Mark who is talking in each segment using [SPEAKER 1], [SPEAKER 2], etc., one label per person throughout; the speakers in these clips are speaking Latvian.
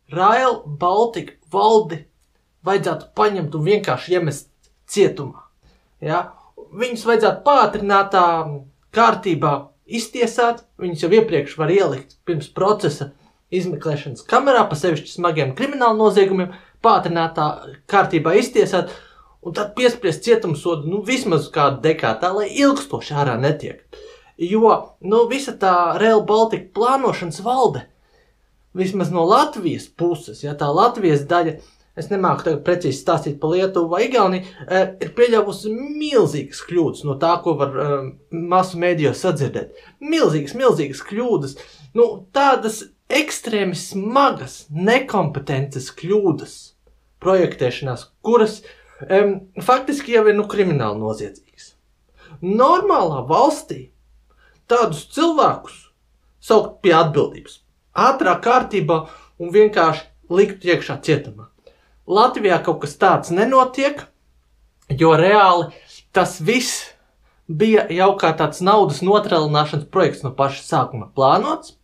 [SPEAKER 1] Rail Baltica valdi vajadzētu paņemt un vienkārši iemest cietumā. Ja? Viņus vajadzētu pātrinātā kārtībā iztiesāt, viņus jau iepriekš var ielikt pirms procesa izmeklēšanas kamerā, pa sevišķi smagiem kriminālu noziegumiem, pātrinātā kārtībā iztiesāt, un tad piespriest cietumsodu, vismaz kādu dekādu, tā, lai ilgstoši ārā netiek. Jo, visa tā Rail Baltica plānošanas valde, vismaz no Latvijas puses, ja tā Latvijas daļa, es nemāku tagad precīzi stāstīt par Lietuvu vai Igauniju, ir pieļāvusi milzīgas kļūdas no tā, ko var masu mēdījos sadzirdēt. Milzīgas kļūdas, tādas ekstrēmi smagas, nekompetentas kļūdas projektēšanās, kuras faktiski jau ir krimināli noziedzīgas. Normālā valstī tādus cilvēkus saukt pie atbildības, ātrā kārtībā un vienkārši likt iekšā cietumā. Latvijā kaut kas tāds nenotiek, jo reāli tas viss bija jau kā tāds naudas notrelināšanas projekts no paša sākuma plānots.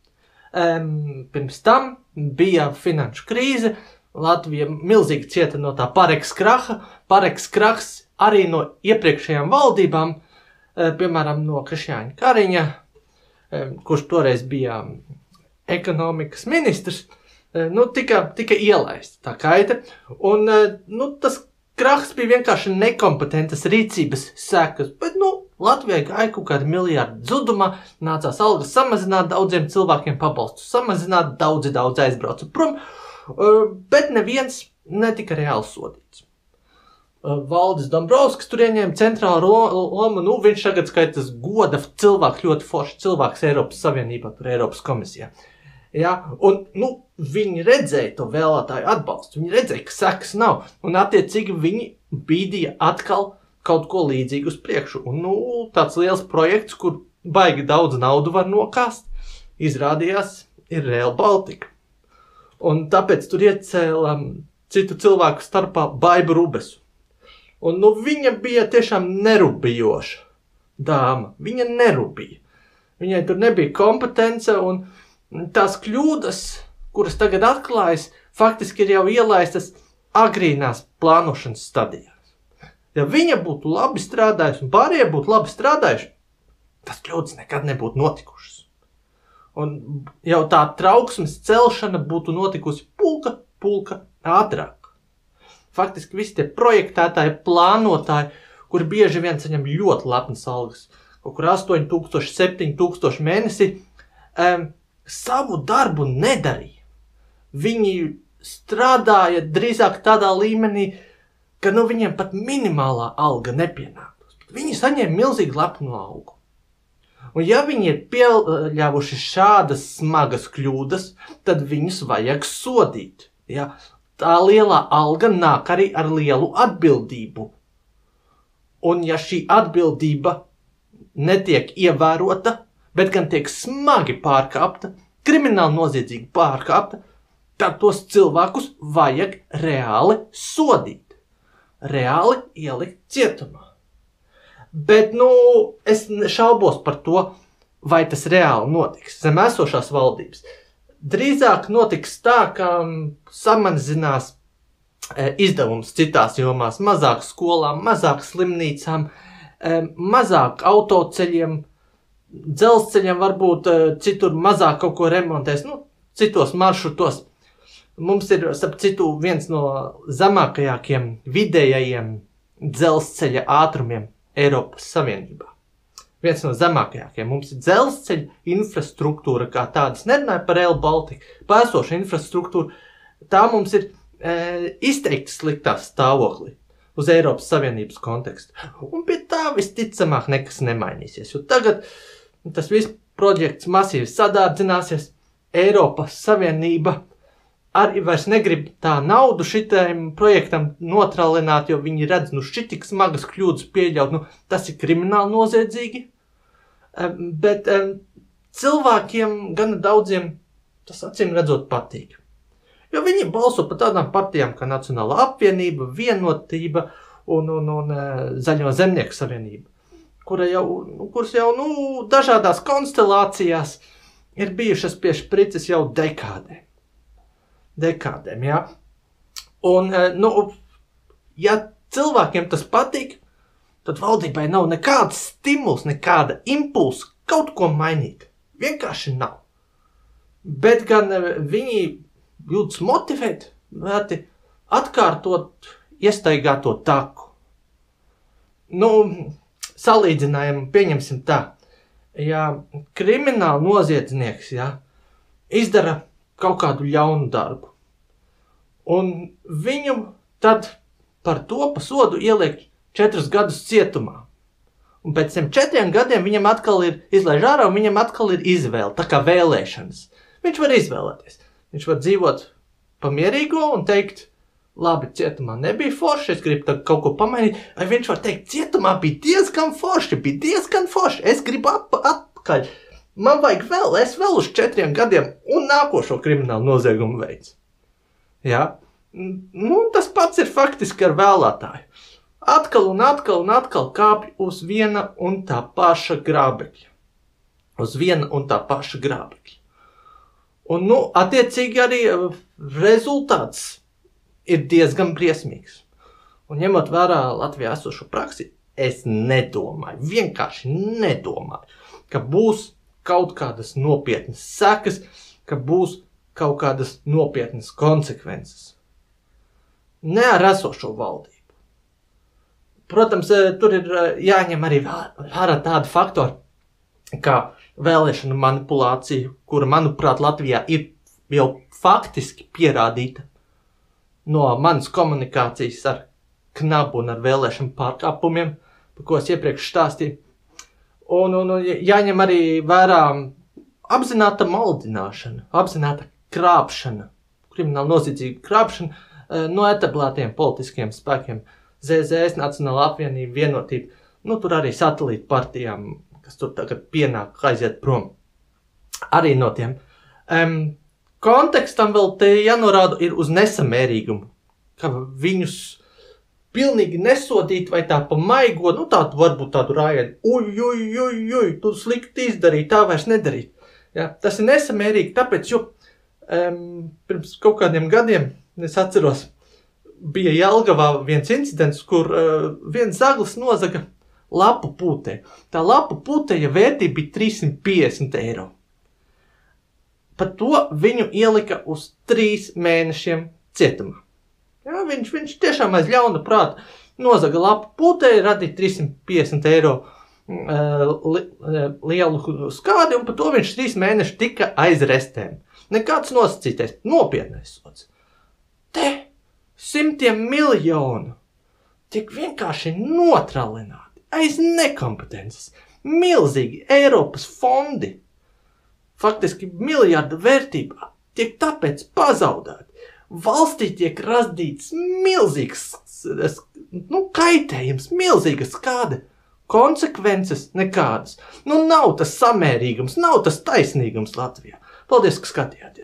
[SPEAKER 1] Pirms tam bija finanšu krīze, Latvija milzīgi cieta no tā Pareks kraha. Pareks krahs arī no iepriekšējām valdībām, piemēram, no Krišjāņa Kariņa, kurš toreiz bija ekonomikas ministrs, tika ielaista tā kaita. Un tas krahs bija vienkārši nekompetentas rīcības sekas, bet Latvijai gāja kaut kādi miljardi zudumā, nācās algas samazināt, daudziem cilvēkiem pabalstus samazināt, daudzi aizbrauca prom, bet neviens netika reāli sodīts. Valdis Dombrovskis tur ieņēma centrālu lomu, viņš tagad skaitas goda cilvēks, ļoti foršs cilvēks Eiropas Savienībā, tur Eiropas komisijā. Ja? Un, viņi redzēja to vēlētāju atbalstu, viņi redzēja, ka sekas nav, un attiecīgi viņi bīdīja atkal kaut ko līdzīgu uz priekšu. Un, tāds liels projekts, kur baigi daudz naudu var nokāst, izrādījās ir Rail Baltica. Un tāpēc tur iecēla citu cilvēku starpā Baibu Rubesu. Un, viņa bija tiešām nerubijoša dāma. Viņa nerubīja. Viņai tur nebija kompetence, un tās kļūdas, kuras tagad atklājas, faktiski ir jau ielaistas agrīnās plānošanas stadijās. Ja viņa būtu labi strādājusi un pārējie būtu labi strādājuši, tas kļūdas nekad nebūtu notikušas. Un jau tā trauksmes celšana būtu notikusi pulka ātrāk. Faktiski visi tie projektētāji, plānotāji, kuri bieži vien saņem ļoti lepnas algas, kaut kur 8,000, 7,000 mēnesī, savu darbu nedarīja. Viņi strādāja drīzāk tādā līmenī, ka viņiem pat minimālā alga nepienāktos. Viņi saņēma milzīgi lepnu algu. Un ja viņi ir pieļāvuši šādas smagas kļūdas, tad viņus vajag sodīt. Ja? Tā lielā alga nāk arī ar lielu atbildību. Un ja šī atbildība netiek ievērota, bet gan tiek smagi pārkāpta, krimināli noziedzīgi pārkāpta, tad tos cilvēkus vajag reāli sodīt. Reāli ielikt cietumā. Bet, es šaubos par to, vai tas reāli notiks zem esošās valdības. Drīzāk notiks tā, ka samazinās izdevums citās jomās, mazāk skolām, mazāk slimnīcām, mazāk autoceļiem, dzelzceļiem varbūt citur mazāk kaut ko remontēs, citos maršrutos. Mums ir, starp citu, viens no zemākajākiem vidējajiem dzelzceļa ātrumiem Eiropas Savienībā. Viens no zemākajākiem. Mums ir dzelzceļa infrastruktūra kā tādas. Nerunāju par Rail Baltica, pēsoša infrastruktūra. Tā mums ir izteikti sliktā stāvoklī uz Eiropas Savienības kontekstu. Un pie tā visticamāk nekas nemainīsies. Jo tagad tas viss projekts masīvi sadārdzināsies. Eiropas Savienība arī vairs negrib tā naudu šitajam projektam notralināt, jo viņi redz, šitik smagas kļūdas pieļaut, tas ir krimināli noziedzīgi. Bet cilvēkiem, gan daudziem, tas acīm redzot patīk. Jo viņi balso par tādām partijām kā Nacionālā apvienība, Vienotība un Zaļo zemnieku savienība, kuras jau dažādās konstelācijās ir bijušas pie sprices jau dekādēm. dekādēm, jā. Un, ja cilvēkiem tas patīk, tad valdībai nav nekāds stimuls, nekāda impulsa kaut ko mainīt. Vienkārši nav. Bet gan viņi jūtas motivēti atkārtot iestaigāto taku. Salīdzinājumu pieņemsim tā. Ja krimināla noziedznieks izdara kaut kādu ļaunu darbu, un viņu tad par to pa sodu ieliek 4 gadus cietumā. Un pēc tiem 4 gadiem viņam atkal ir izlaiž ārā, un viņam atkal ir izvēle, tā kā vēlēšanas. Viņš var izvēlēties. Viņš var dzīvot pamierīgo un teikt, labi, cietumā nebija forši, es gribu kaut ko pamainīt. Vai viņš var teikt, cietumā bija diezgan forši, es gribu atpakaļ. Man vajag es vēl uz 4 gadiem un nākošo kriminālu noziegumu veids. Jā? Tas pats ir faktiski ar vēlētāju. Atkal un atkal kāpj uz viena un tā paša grābekļa. Un, attiecīgi arī rezultāts ir diezgan briesmīgs. Un ņemot vērā Latvijā esošo praksi, es vienkārši nedomāju, ka būs kaut kādas nopietnas sekas, ka būs kaut kādas nopietnas konsekvences. Ne ar esošo valdību. Protams, tur ir jāņem arī vērā tādi faktori, kā vēlēšanu manipulācija, kura, manuprāt, Latvijā ir jau faktiski pierādīta no manas komunikācijas ar Knabu un ar vēlēšanu pārkāpumiem, par ko es iepriekš stāstīju. Un jāņem arī vērā apzināta maldināšana, apzināta krāpšana, krimināla noziedzīga krāpšana no etablētiem politiskiem spēkiem. ZZS, Nacionāla apvienība, Vienotība, tur arī satelīta partijām, kas tur tagad pienāk aiziet prom. Arī no tiem. Kontekstam vēl te jānorāda ir uz nesamērīgumu, ka viņus pilnīgi nesodīt vai tā pa maigo, tādu varbūt tādu rājienu, tu slikti izdarīji, tā vairs nedarīt. Ja, tas ir nesamērīgi, tāpēc, jo pirms kaut kādiem gadiem, es atceros, bija Jelgavā viens incidents, kur viens zaglis nozaga lapu pūtē. Tā lapu pūtēja vērtība bija 350 eiro. Par to viņu ielika uz 3 mēnešiem cietumā. Ja, viņš tiešām aiz ļauna prāta nozaga lapu pūtē, radīja 350 eiro lielu skādi, un par to viņš 3 mēneši tika aiz restēm. Nekāds nosacītais, nopietnais sods. Te 100 miljonu tiek vienkārši notralināti aiz nekompetences. Milzīgi Eiropas fondi, faktiski miljardu vērtībā, tiek tāpēc pazaudēti. Valstī tiek radīts milzīgs kaitējums, milzīga skāde. Konsekvences nekādas. Nav tas samērīgums, nav tas taisnīgums Latvijā. Paldies, ka skatījāties!